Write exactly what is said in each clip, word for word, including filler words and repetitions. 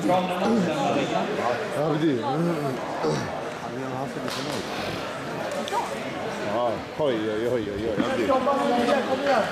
Ja, precis. Ja, oj, oj, oj, oj, oj. Kom igen.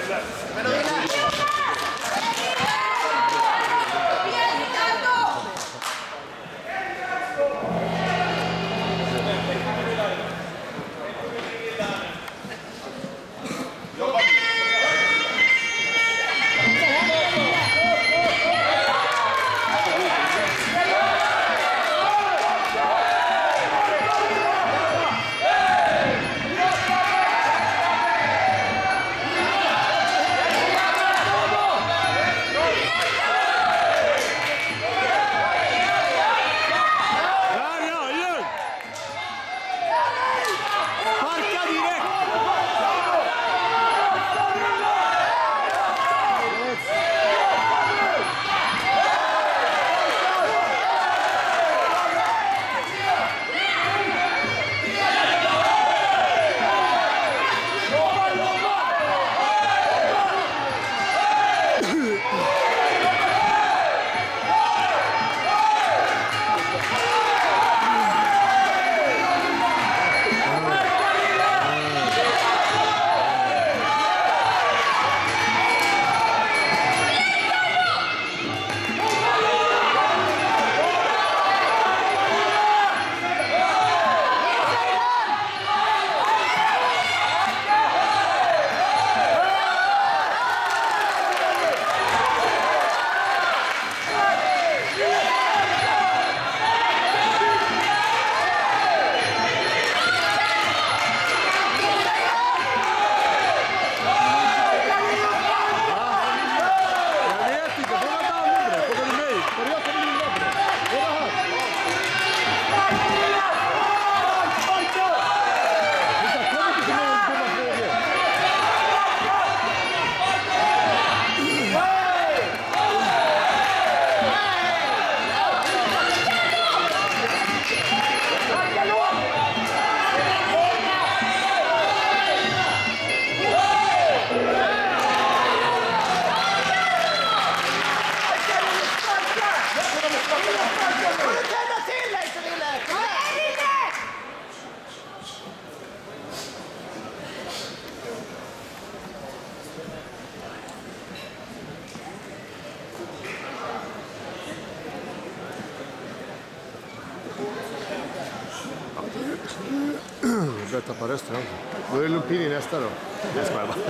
Jag börjar tappa rösten också. Då är det Lumpini nästa då. Det ska jag bara.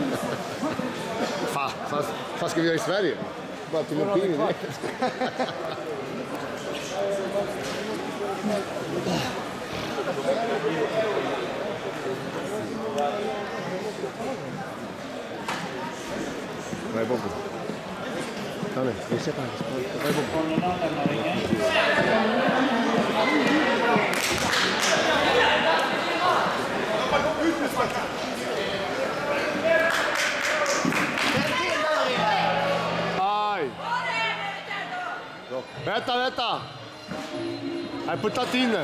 Fan, fast, fast ska vi göra i Sverige? Bara till Lumpini direkt. Vad är bomben? Kalle, vi ser på här. Vad är bomben? Aj! Vänta, vänta! Här på tatinen.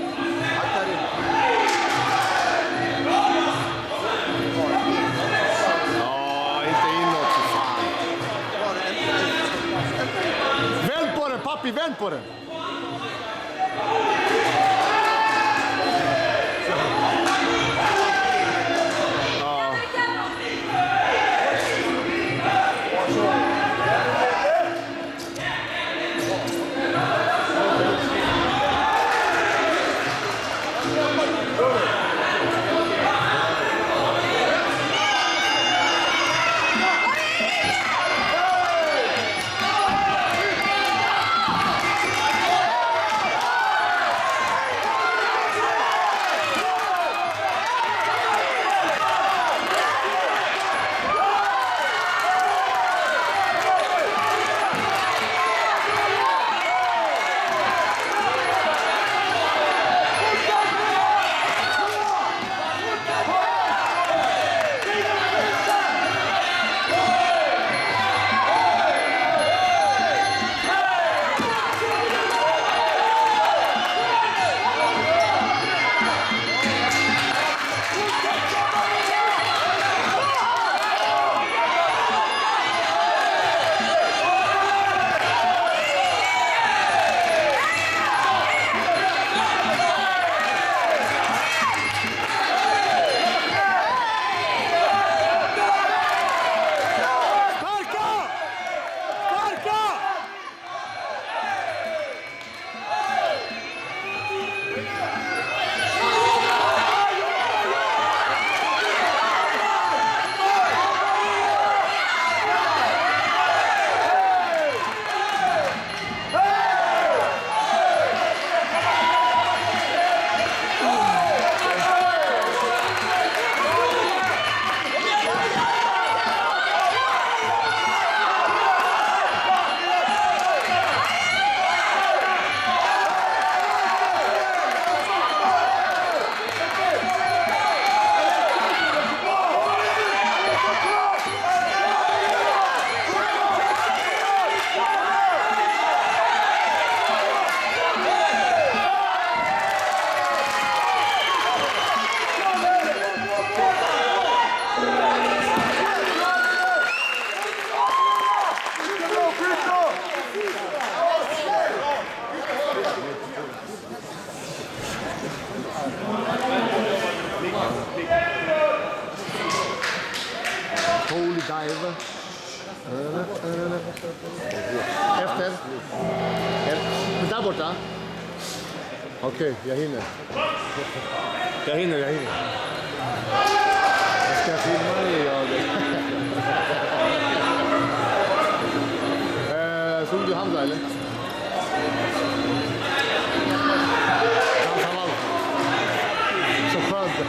Ja, inte inåt för fan. Vänd på den, pappi, vänd på den. Holy diver. Efter. Efter. Där borta. Okej, okay, jag hinner. Jag hinner, jag hinner. Jag ska filma det, jag. eh, såg du Hamza, eller? Dansa vals. Så skönt.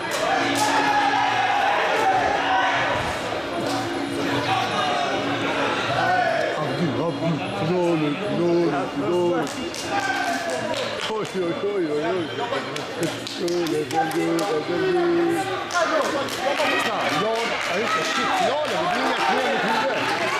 Dåligt, dåligt, dåligt. Oj, oj, oj, oj, oj. Dåligt, dåligt, dåligt. Ja, ja, just det. Shit, ja, det blir inga knä mot huvudet.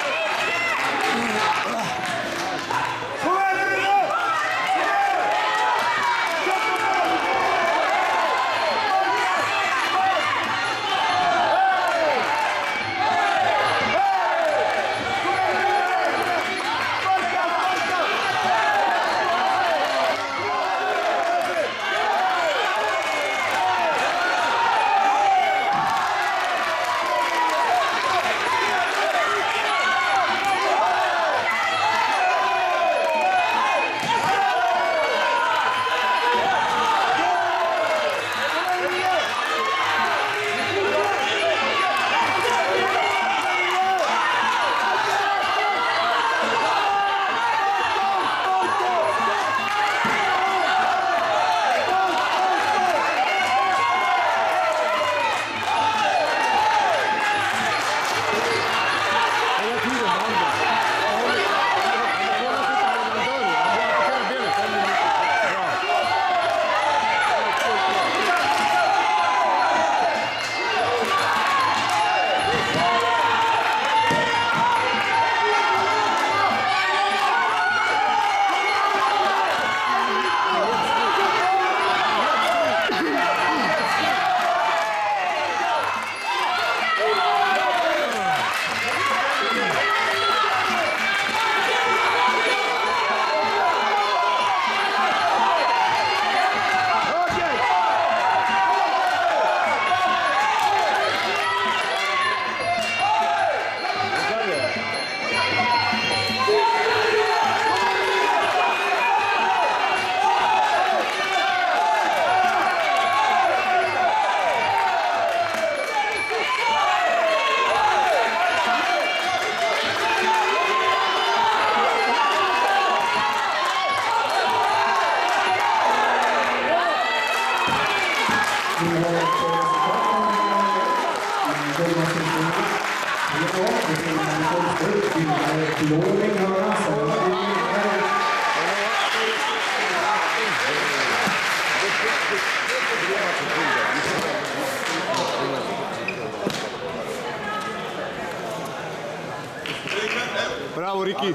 Bravo, Ricky.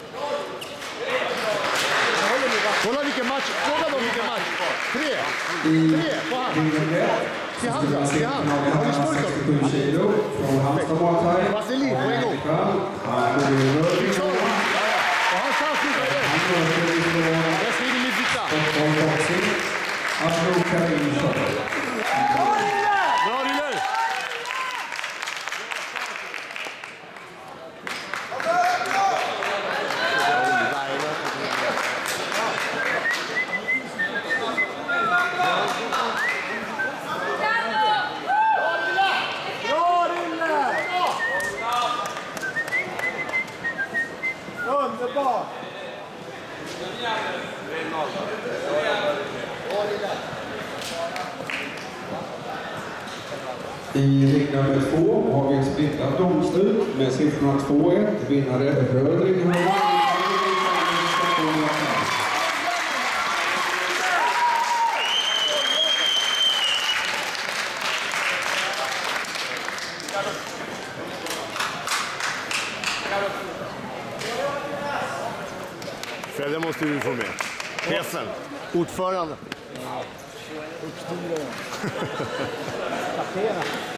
Kolla vilken match. Fråga dem vilken match. Tre. Tre på han. Till Hamza. Till han. Har vi stolt dem? Vaselin på en gång. Och han stannar slutar det. Jag skriver min vita. Bra, Riller. Underbart! I ring nummer två har vi ett splittrat domslut med siffrorna två ett. Vinnare Röd Ringhög. Fredde måste du få med. Chefen, ordförande. Uppstyra. Tapera.